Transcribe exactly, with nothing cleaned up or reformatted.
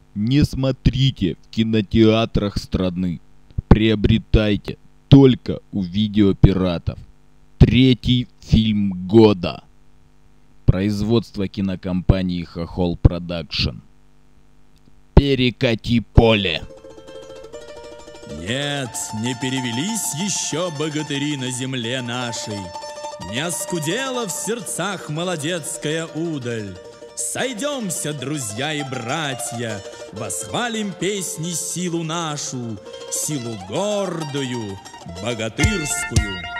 Не смотрите в кинотеатрах страны. Приобретайте только у видеопиратов. Третий фильм года. Производство кинокомпании Хохол Продакшн. Перекати поле. Нет, не перевелись еще богатыри на земле нашей. Не оскудела в сердцах молодецкая удаль. Сойдемся, друзья и братья, восхвалим песни силу нашу, силу гордую, богатырскую.